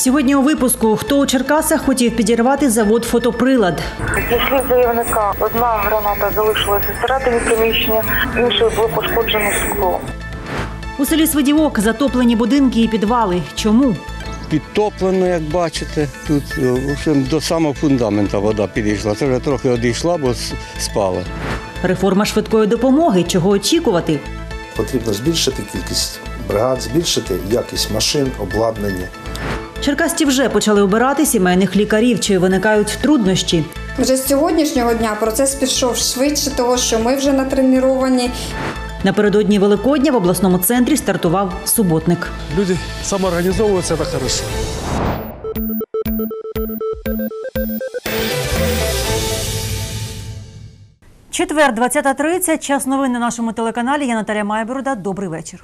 Сьогодні у випуску «Хто у Черкасах хотів підірвати завод «Фотоприлад». Зі слів заявника, одна граната залишилася всередині приміщення, іншою було пошкоджено скло. У селі Свидівок затоплені будинки і підвали. Чому? Підтоплено, як бачите. Тут до самого фундаменту вода підійшла. Це вже трохи одійшла, бо спала. Реформа швидкої допомоги. Чого очікувати? Потрібно збільшити кількість бригад, збільшити якість машин, обладнання. Черкасці вже почали обирати сімейних лікарів. Чи виникають труднощі? Вже з сьогоднішнього дня процес пішов швидше, того що ми вже натреновані. Напередодні Великодня в обласному центрі стартував суботник. Люди самоорганізовуються, це хорошо. Четвер, 20:30. Час новин на нашому телеканалі. Я Наталя Майборода. Добрий вечір.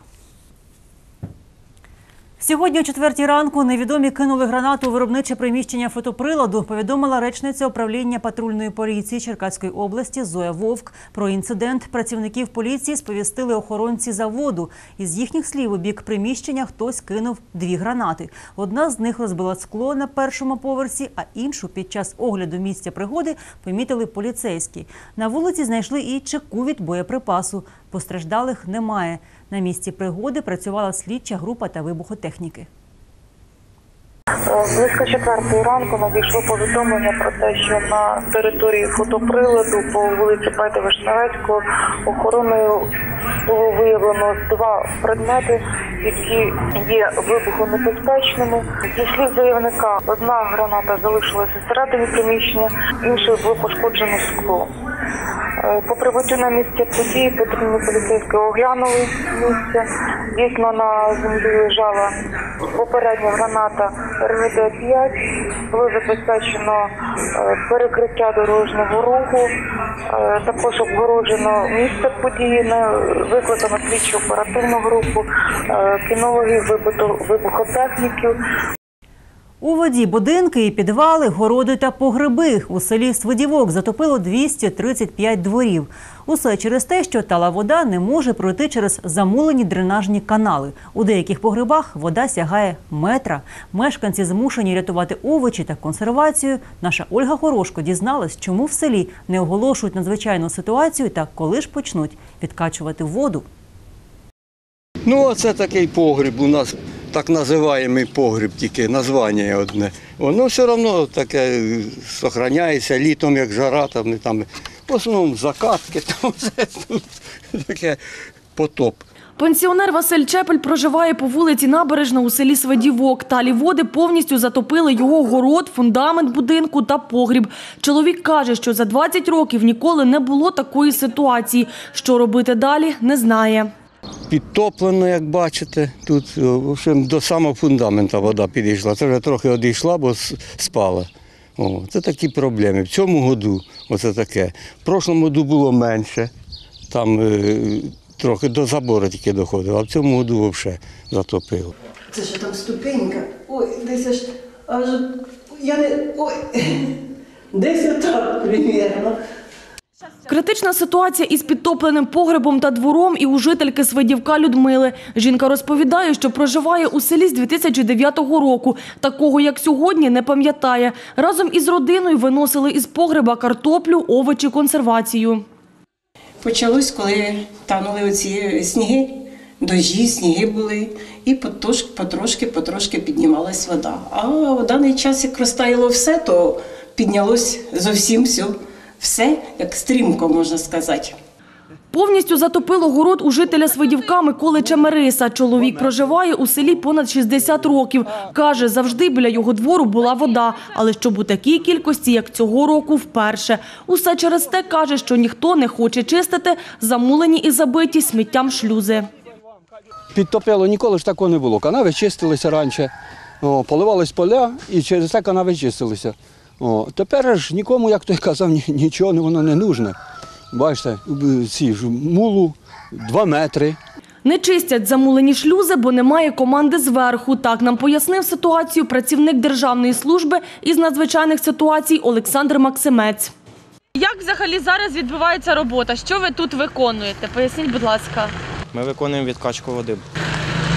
Сьогодні о 4 ранку невідомі кинули гранату у виробниче приміщення «Фотоприладу», повідомила речниця управління патрульної поліції Черкаської області Зоя Вовк. Про інцидент працівників поліції сповістили охоронці заводу. Із їхніх слів, у бік приміщення хтось кинув 2 гранати. Одна з них розбила скло на першому поверсі, а іншу під час огляду місця пригоди помітили поліцейські. На вулиці знайшли і чеку від боєприпасу. Постраждалих немає. На місці пригоди працювала слідча група та вибухотехніки. Близько 4 ранку надійшло повідомлення про те, що на території «Фотоприладу» по вулиці Байда-Вишневецького охороною було виявлено 2 предмети, які є вибухонебезпечними. Зі слів заявника, одна граната залишилася всередині приміщення, іншою було пошкоджено скло. По прибуттю на місце події патрульні поліцейські оглянули місце. Дійсно, на землі лежала попередня граната РГД-5. Було забезпечено перекриття дорожнього руху. Також обгороджено місце події, викликано слідчу оперативну групу, кінологів, вибухотехніків. У воді будинки і підвали, городи та погреби. У селі Свидівок затопило 235 дворів. Усе через те, що тала вода не може пройти через замулені дренажні канали. У деяких погребах вода сягає метра. Мешканці змушені рятувати овочі та консервацію. Наша Ольга Хорошко дізналась, чому в селі не оголошують надзвичайну ситуацію та коли ж почнуть відкачувати воду. Ну, оце такий погріб у нас. Так називаємий погріб, тільки названня одне. Воно все одно таке зберігається літом, як жара, там в основному закатки, там все таке потоп. Пенсіонер Василь Чепель проживає по вулиці Набережна у селі Свидівок. Талі води повністю затопили його город, фундамент будинку та погріб. Чоловік каже, що за 20 років ніколи не було такої ситуації. Що робити далі, не знає. Підтоплено, як бачите, тут до самого фундаменту вода підійшла. Це вже трохи одійшла, бо спала. Це такі проблеми. В цьому году оце таке. В прошлому году було менше, там трохи до забору тільки доходило, а в цьому году взагалі затопило. Це ж там ступенька. Ой, десь аж я не... Ой, десь отак, примірно. Критична ситуація із підтопленим погребом та двором і у жительки Свидівка Людмили. Жінка розповідає, що проживає у селі з 2009 року. Такого, як сьогодні, не пам'ятає. Разом із родиною виносили із погреба картоплю, овочі, консервацію. Почалось, коли танули оці сніги, дощі, сніги були, і потрошки піднімалась вода. А в даний час, як розтаяло все, то піднялось зовсім все, як стрімко, можна сказати. Повністю затопило город у жителя Свидівка Миколи Чемериса. Чоловік проживає у селі понад 60 років. Каже, завжди біля його двору була вода, але щоб у такій кількості, як цього року, вперше. Усе через те, каже, що ніхто не хоче чистити замулені і забиті сміттям шлюзи. Підтопило, ніколи ж такого не було. Канави чистилися раніше, поливались поля і через це канави чистилися. Тепер ж нікому, як той казав, нічого воно не нужне. Бачите, ці ж мулу 2 метри. Не чистять замулені шлюзи, бо немає команди зверху. Так нам пояснив ситуацію працівник Державної служби із надзвичайних ситуацій Олександр Максимець. Як взагалі зараз відбувається робота? Що ви тут виконуєте? Поясніть, будь ласка. Ми виконуємо відкачку води.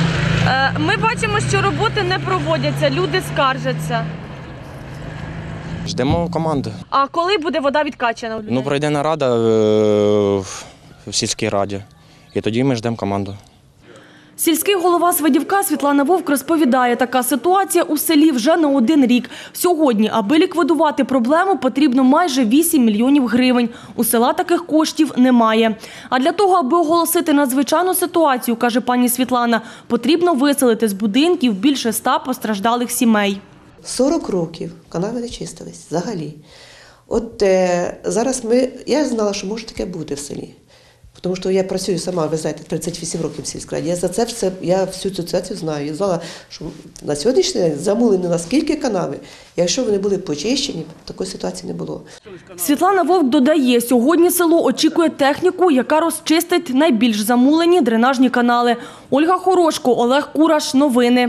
Ми бачимо, що роботи не проводяться, люди скаржаться. Ждемо команди. А коли буде вода відкачана у людей? Ну, пройде нарада в сільській раді, і тоді ми ждемо команду. Сільський голова Свидівка Світлана Вовк розповідає, така ситуація у селі вже не один рік. Сьогодні, аби ліквідувати проблему, потрібно майже 8 мільйонів гривень. У села таких коштів немає. А для того, аби оголосити надзвичайну ситуацію, каже пані Світлана, потрібно виселити з будинків більше 100 постраждалих сімей. 40 років канави не чистились взагалі. От зараз я знала, що може таке бути в селі. Тому що я працюю сама, ви знаєте, 38 років в сільській раді. Я всю цю ситуацію знаю. Я знала, що на сьогоднішній день замулені наскільки канави. Якщо вони були почищені, такої ситуації не було. Світлана Вовк додає, сьогодні село очікує техніку, яка розчистить найбільш замулені дренажні канали. Ольга Хорошко, Олег Кураш. Новини.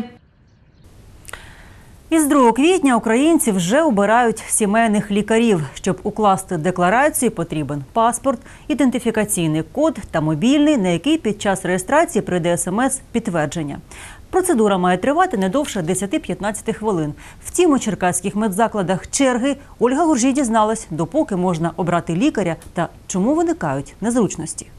Із 2 квітня українці вже обирають сімейних лікарів. Щоб укласти декларацію, потрібен паспорт, ідентифікаційний код та мобільний, на який під час реєстрації прийде смс-підтвердження. Процедура має тривати не довше 10-15 хвилин. Втім, у черкаських медзакладах черги. Ольга Гуржій дізналась, допоки можна обрати лікаря та чому виникають незручності.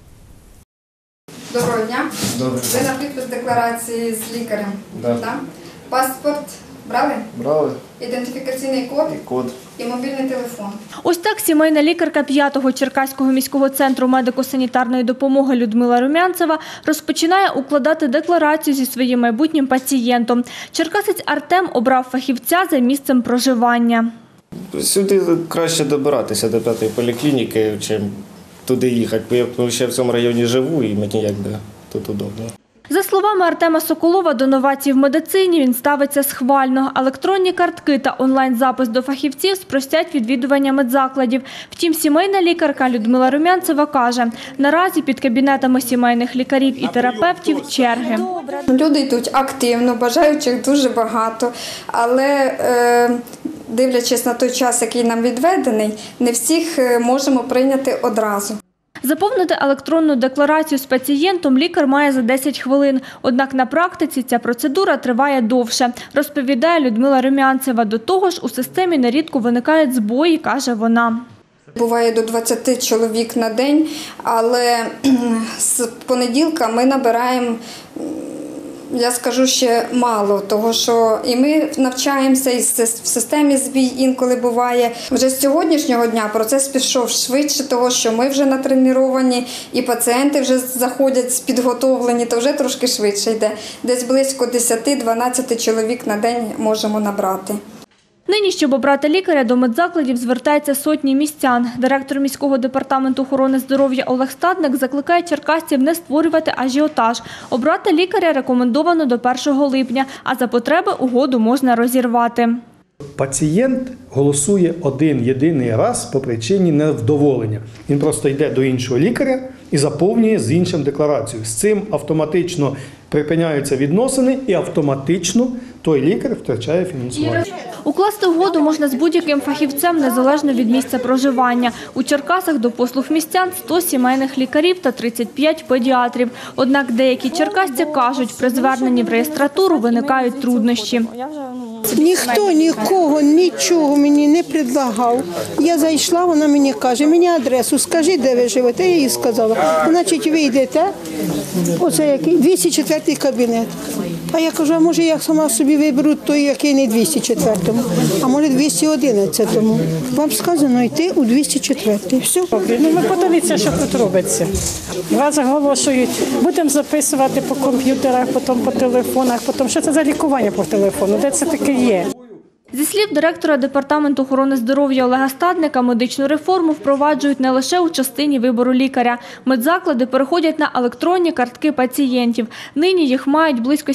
Доброго дня. Добре. Ви на підпис декларації з лікарем. Да. Так? Паспорт брали? Брали. Ідентифікаційний код? І код. І мобільний телефон. Ось так сімейна лікарка 5-го Черкаського міського центру медико-санітарної допомоги Людмила Румянцева розпочинає укладати декларацію зі своїм майбутнім пацієнтом. Черкасець Артем обрав фахівця за місцем проживання. Сюди краще добиратися до 5-ї поліклініки, чим туди їхати. Бо я ще в цьому районі живу і мені якби тут удобно. За словами Артема Соколова, до новацій в медицині він ставиться схвально. Електронні картки та онлайн-запис до фахівців спростять відвідування медзакладів. Втім, сімейна лікарка Людмила Румянцева каже, наразі під кабінетами сімейних лікарів і терапевтів черги. Люди йдуть активно, бажаючих дуже багато, але дивлячись на той час, який нам відведений, не всіх можемо прийняти одразу. Заповнити електронну декларацію з пацієнтом лікар має за 10 хвилин. Однак на практиці ця процедура триває довше, розповідає Людмила Румянцева. До того ж, у системі нерідко виникають збої, каже вона. Буває до 20 чоловік на день, але з понеділка ми набираємо, я скажу, ще мало, того що і ми навчаємося, і в системі збій інколи буває. Вже з сьогоднішнього дня процес пішов швидше, того що ми вже натреновані, і пацієнти вже заходять підготовлені, то вже трошки швидше йде. Десь близько 10-12 чоловік на день можемо набрати. Нині, щоб обрати лікаря, до медзакладів звертаються сотні містян. Директор міського департаменту охорони здоров'я Олег Стадник закликає черкасців не створювати ажіотаж. Обрати лікаря рекомендовано до 1 липня, а за потреби угоду можна розірвати. Пацієнт голосує один-єдиний раз по причині невдоволення. Він просто йде до іншого лікаря і заповнює з іншим декларацію. З цим автоматично припиняються відносини і автоматично той лікар втрачає фінансування. Укласти угоду можна з будь-яким фахівцем, незалежно від місця проживання. У Черкасах до послуг містян 100 сімейних лікарів та 35 педіатрів. Однак деякі черкасці кажуть, при зверненні в реєстратуру виникають труднощі. Ніхто нікого нічого мені не предлагав. Я зайшла, вона мені каже, мені адресу, скажи, де ви живете. Я їй сказала, значить, ви йдете, оце який, 204 кабінет. А я кажу, а може я сама собі виберу той, який не 204-му, а може 211-му. Вам сказано йти у 204-й. Все. Ну, ви подивіться, що тут робиться. Вас оголошують, будемо записувати по комп'ютерах, потім по телефонах, потім що це за лікування по телефону, де це таке є. Зі слів директора Департаменту охорони здоров'я Олега Стадника, медичну реформу впроваджують не лише у частині вибору лікаря. Медзаклади переходять на електронні картки пацієнтів. Нині їх мають близько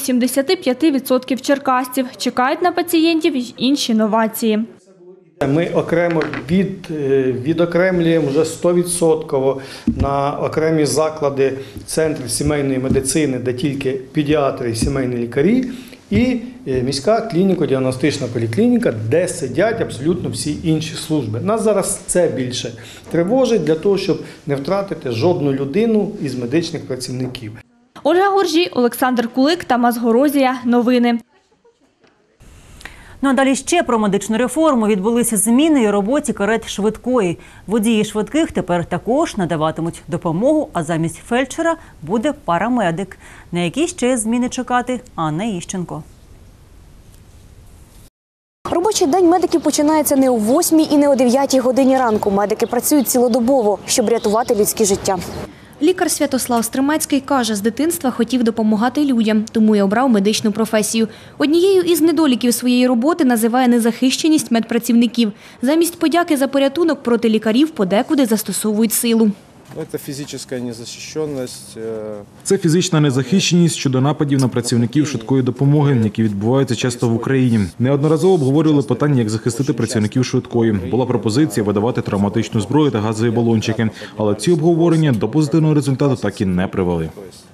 75% черкасців. Чекають на пацієнтів й інші новації. Ми окремо відокремлюємо вже 100% на окремі заклади центрів сімейної медицини, де тільки педіатри і сімейні лікарі, і міська клініко-діагностична поліклініка, де сидять абсолютно всі інші служби. Нас зараз це більше тривожить для того, щоб не втратити жодну людину із медичних працівників. Ольга Горжій, Олександр Кулик, Тамас Горозія. Новини. Ну а далі ще про медичну реформу. Відбулися зміни у роботі карет швидкої. Водії швидких тепер також надаватимуть допомогу, а замість фельдшера буде парамедик. На які ще зміни чекати? Анна Іщенко. Робочий день медиків починається не о 8 і не о 9 годині ранку. Медики працюють цілодобово, щоб рятувати людське життя. Лікар Святослав Стримацький каже, з дитинства хотів допомагати людям, тому й обрав медичну професію. Однією із недоліків своєї роботи називає незахищеність медпрацівників. Замість подяки за порятунок проти лікарів подекуди застосовують силу. Це фізична незахищеність щодо нападів на працівників швидкої допомоги, які відбуваються часто в Україні. Неодноразово обговорювали питання, як захистити працівників швидкої. Була пропозиція видавати травматичну зброю та газові балончики. Але ці обговорення до позитивного результату так і не привели.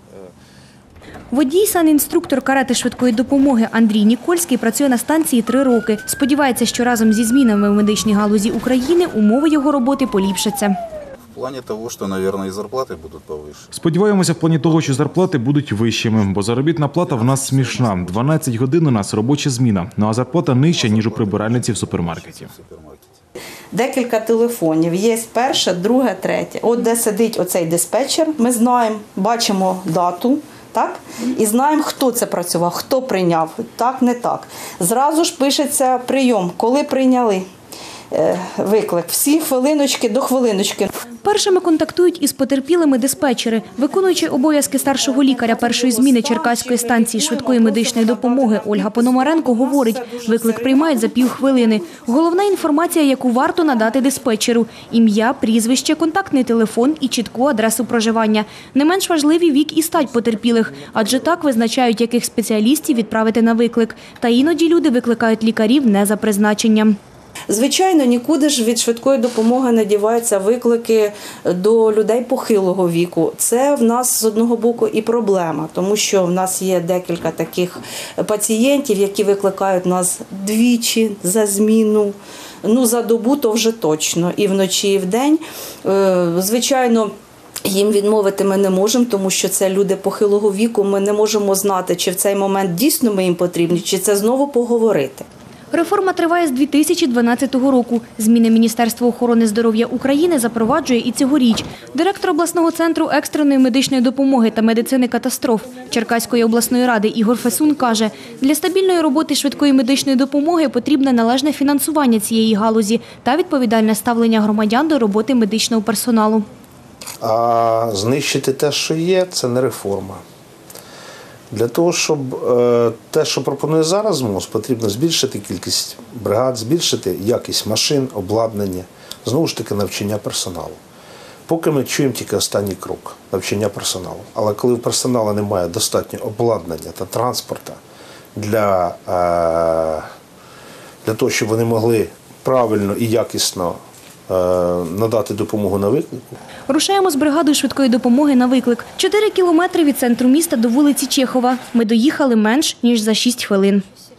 Водій, санінструктор карети швидкої допомоги Андрій Нікольський працює на станції 3 роки. Сподівається, що разом зі змінами в медичній галузі України умови його роботи поліпшаться. В плані того, що, мабуть, і зарплати будуть повищені. Сподіваємося в плані того, що зарплати будуть вищими, бо заробітна плата в нас смішна. 12 годин у нас робоча зміна, ну а зарплата нижча, ніж у прибиральниці в супермаркеті. Декілька телефонів. Є перше, друге, третє. От де сидить оцей диспетчер, ми знаємо, бачимо дату, так? І знаємо, хто це працював, хто прийняв, так, не так. Зразу ж пишеться прийом, коли прийняли виклик. Всі хвилиночки до хвилиночки. Першими контактують із потерпілими диспетчери. Виконуючи обов'язки старшого лікаря першої зміни Черкаської станції швидкої медичної допомоги Ольга Пономаренко говорить, виклик приймають за півхвилини. Головна інформація, яку варто надати диспетчеру – ім'я, прізвище, контактний телефон і чітку адресу проживання. Не менш важливі вік і стать потерпілих, адже так визначають, яких спеціалістів відправити на виклик. Та іноді люди викликають лікарів не за призначенням. Звичайно, нікуди ж від швидкої допомоги не діваються виклики до людей похилого віку. Це в нас з одного боку і проблема, тому що в нас є декілька таких пацієнтів, які викликають нас двічі за зміну. Ну, за добу то вже точно, і вночі, і вдень. Звичайно, їм відмовити ми не можемо, тому що це люди похилого віку. Ми не можемо знати, чи в цей момент дійсно ми їм потрібні, чи це знову поговорити. Реформа триває з 2012 року. Зміни Міністерство охорони здоров'я України запроваджує і цьогоріч. Директор обласного центру екстреної медичної допомоги та медицини катастроф Черкаської обласної ради Ігор Фесун каже, для стабільної роботи швидкої медичної допомоги потрібне належне фінансування цієї галузі та відповідальне ставлення громадян до роботи медичного персоналу. А знищити те, що є, це не реформа. Для того, щоб те, що пропонує зараз МОЗ, потрібно збільшити кількість бригад, збільшити якість машин, обладнання, знову ж таки навчання персоналу. Поки ми чуємо тільки останній крок – навчання персоналу. Але коли в персоналу немає достатньо обладнання та транспорту для того, щоб вони могли правильно і якісно надати допомогу на виклику. Рушаємо з бригадою швидкої допомоги на виклик. 4 кілометри від центру міста до вулиці Чехова. Ми доїхали менш, ніж за 6 хвилин.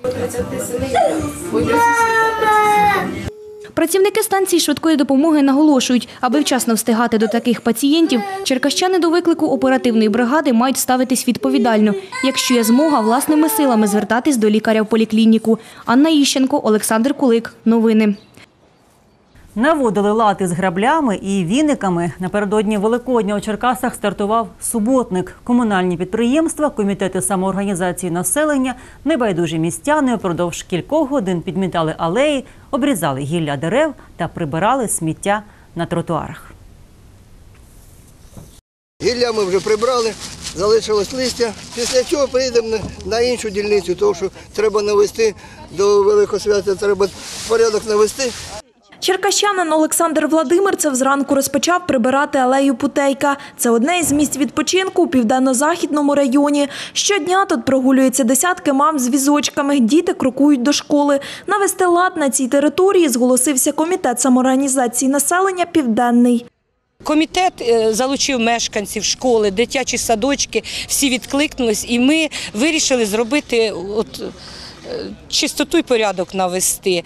Працівники станції швидкої допомоги наголошують, аби вчасно встигати до таких пацієнтів, черкащани до виклику оперативної бригади мають ставитись відповідально. Якщо є змога, власними силами звертатись до лікаря в поліклініку. Анна Іщенко, Олександр Кулик. Новини. Наводили лад із граблями і віниками. Напередодні Великодня у Черкасах стартував суботник. Комунальні підприємства, комітети самоорганізації населення, небайдужі містяни упродовж кількох годин підмітали алеї, обрізали гілля дерев та прибирали сміття на тротуарах. Гілля ми вже прибрали, залишилось листя. Після чого приїдемо на іншу дільницю, тому що треба навести до Великосвята, треба порядок навести. Черкащанин Олександр Владимирцев зранку розпочав прибирати алею Путейка. Це одне із місць відпочинку у південно-західному районі. Щодня тут прогулюються десятки мам з візочками, діти крокують до школи. Навести лад на цій території зголосився комітет самоорганізації населення «Південний». Комітет залучив мешканців школи, дитячі садочки, всі відкликнулись, і ми вирішили зробити чистоту і порядок навести.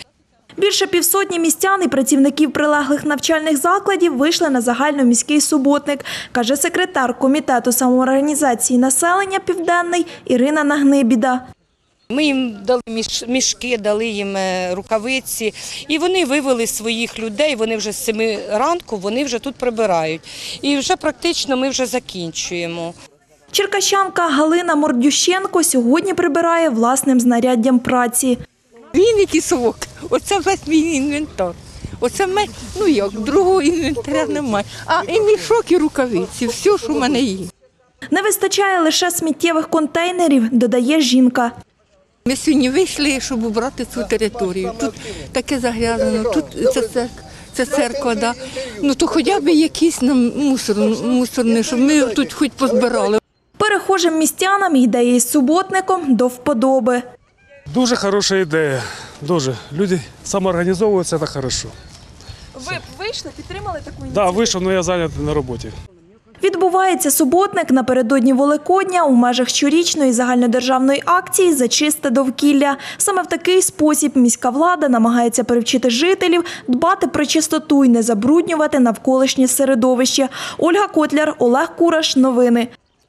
Більше півсотні містян і працівників прилеглих навчальних закладів вийшли на загальноміський суботник, каже секретар Комітету самоорганізації населення «Південний» Ірина Нагнибіда. Ми їм дали мішки, дали їм рукавиці, і вони вивели своїх людей, вони вже з 7 ранку, вони вже тут прибирають. І вже практично ми вже закінчуємо. Черкащанка Галина Мордющенко сьогодні прибирає власним знаряддям праці. Віники, совок, оце весь мій інвентар. Оце другого інвентаря немає. А і мішок, і рукавиці, все, що в мене є. Не вистачає лише сміттєвих контейнерів, додає жінка. Ми сьогодні вийшли, щоб убрати цю територію. Тут таке загрязано, тут це церква, да. То хоча б якийсь нам мусорний, щоб ми тут хоч позбирали. Перехожим містянам ідея із суботником до вподоби. Дуже хороша ідея, дуже. Люди самоорганізовуються, це хорошо. Ви вийшли, підтримали таку ініціативу? Так, вийшов, але я зайнятий на роботі. Відбувається суботник напередодні Великодня у межах щорічної загальнодержавної акції «За чисте довкілля». Саме в такий спосіб міська влада намагається привчити жителів дбати про чистоту і не забруднювати навколишнє середовище. Ольга Котляр, Олег Кураш. Новини.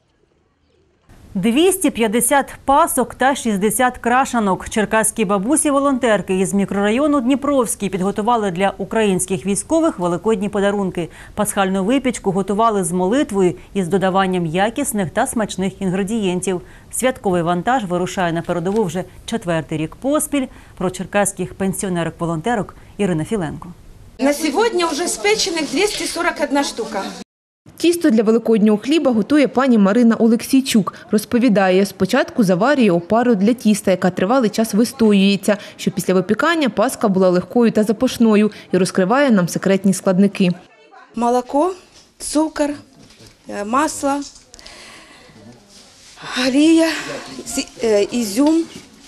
250 пасок та 60 крашанок. Черкаські бабусі-волонтерки із мікрорайону Дніпровський підготували для українських військових великодні подарунки. Пасхальну випічку готували з молитвою і з додаванням якісних та смачних інгредієнтів. Святковий вантаж вирушає на передову вже 4-й рік поспіль. Про черкаських пенсіонерок-волонтерок Ірина Філенко. На сьогодні вже спечених 241 штука. Тісто для великоднього хліба готує пані Марина Олексійчук. Розповідає, спочатку заварює опару для тіста, яка тривалий час вистоюється, щоб після випікання паска була легкою та запашною, і розкриває нам секретні складники. Молоко, цукор, масло, олія, ізюм,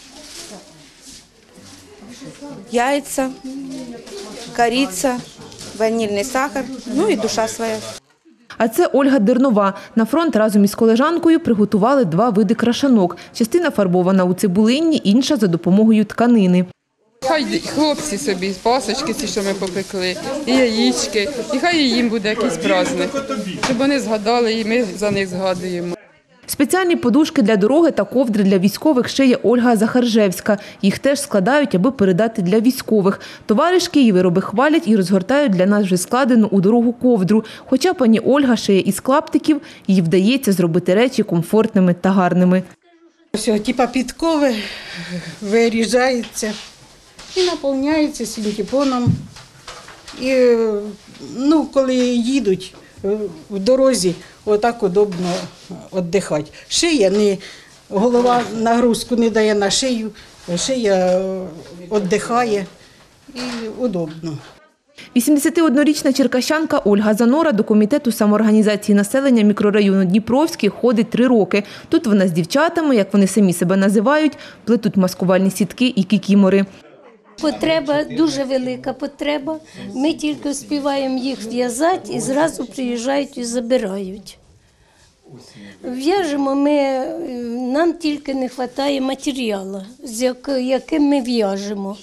яйця, кориця, ванільний сахар, і душа своя. А це Ольга Дернова. На фронт разом із колежанкою приготували 2 види крашанок. Частина фарбована у цибулинні, інша за допомогою тканини. Хай хлопці собі пасочки, ці, що ми попекли, і яєчки, і хай їм буде якийсь праздник, щоб вони згадали, і ми за них згадуємо. Спеціальні подушки для дороги та ковдри для військових шиє Ольга Захаржевська. Їх теж складають, аби передати для військових. Товаришки її вироби хвалять і розгортають для нас вже складену у дорогу ковдру. Хоча пані Ольга шиє із клаптиків, їй вдається зробити речі комфортними та гарними. Ось, типа підкови вирізаються і наповняються синтепоном. І коли їдуть в дорозі, отак удобно віддихати. Шия, голова нагрузку не дає на шию, шия віддихає і удобно. 81-річна черкащанка Ольга Занора до Комітету самоорганізації населення мікрорайону Дніпровський ходить 3 роки. Тут вона з дівчатами, як вони самі себе називають, плетуть маскувальні сітки і кікімори. Потреба, дуже велика потреба. Ми тільки успіваємо їх зв'язати і зразу приїжджають і забирають. В'яжемо ми, нам тільки не вистачає матеріалу, з яким ми в'яжемо.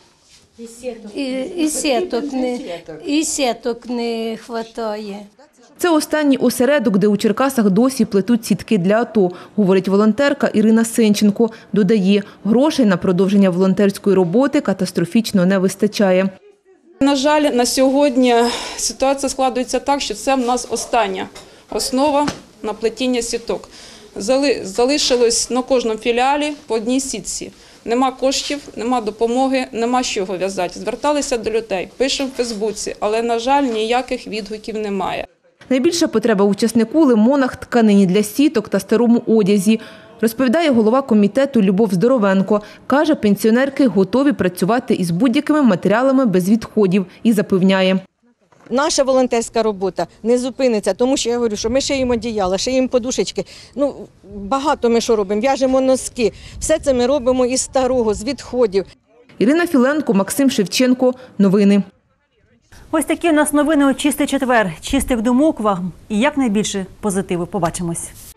І сіток не вистачає. Це останній осередок, де у Черкасах досі плетуть сітки для АТО, говорить волонтерка Ірина Сенченко. Додає, грошей на продовження волонтерської роботи катастрофічно не вистачає. На жаль, на сьогодні ситуація складається так, що це в нас остання основа на плетіння сіток. Залишилось на кожному філіалі по одній сітці. Нема коштів, нема допомоги, нема з чого в'язати. Зверталися до людей, пишемо в Фейсбуці, але, на жаль, ніяких відгуків немає. Найбільша потреба учаснику – лимонах, тканині для сіток та старому одязі. Розповідає голова комітету Любов Здоровенко. Каже, пенсіонерки готові працювати із будь-якими матеріалами без відходів і запевняє. Наша волонтерська робота не зупиниться, тому що я говорю, що ми шиємо одіяла, шиємо подушечки. Багато ми що робимо, в'яжемо носки. Все це ми робимо із старого, з відходів. Ірина Філенко, Максим Шевченко. Новини. Ось такі у нас новини у Чистий четвер. Чистих думок вам і якнайбільше позитиву. Побачимось.